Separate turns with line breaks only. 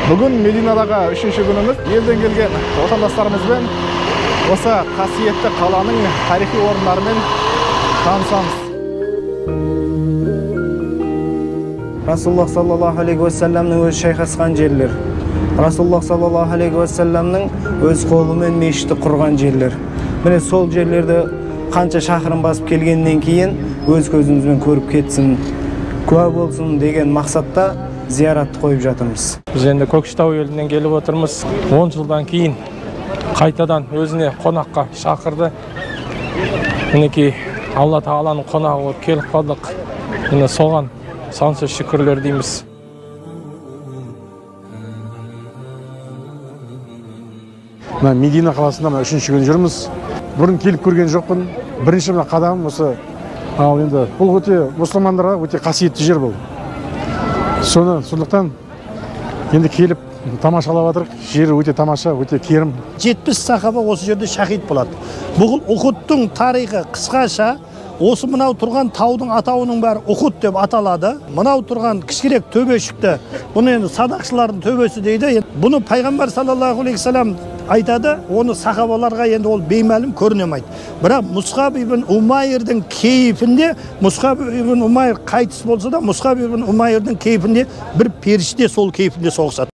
Бүгін Мединадағы 3-ші күніміз. Елден келген отандастарымызбен осы қасиетті қаланың тарихи орындарымен танысамыз.
Rasulullah sallallahu aleyhi ve sellem'nin öz şayxasқан жерлер. Rasulullah sallallahu aleyhi ve sellem'nin öz қолымен мешітті құрған жерлер. Міне сол жерлерді қанша шақырым басып келгеннен кейін өз көзімізбен көріп кетсін, куә болсын деген мақсатта зияратты қойып жатырмыз.
Біз енді Көкшетау елінен келіп отырмыз. 10 жылдан кейін қайтадан өзіне қонаққа шақырды. Мінекей Алла Тағаланың қонағы болып келіп қалдық. Міне соған сансыз шүкірлер дейміз.
Медина қаласында 3-ші күн жүрміз. Бұрын келіп көрген жоқпын. Бірінші қадамым осы. Ал енді бұл өте мұсылмандарға өте қасиетті жер бұл. Сондықтан енді келіп тамашалап жатырық. Жері өте тамаша, өте керім.
70 сахаба осы жерде шахид болады. Бұл Ухудтың тарихы қысқаша осы мынау тұрған таудың атауының бәрі Ухуд деп аталады. Мынау тұрған кішкірек төбешікті, бұны енді садақшылардың төбесі дейді. Бұны пайғамбар саллаллаху алейхи салам айтады, оны сахабаларға енді ол беймәлім көрінемейді. Бірақ Мусғаб ибн Умайрдың кейпінде, Мусғаб ибн Умайр қайтыс болса да, Мусғаб ибн Умайрдың кейпінде бір періште сол кейпінде соғысады.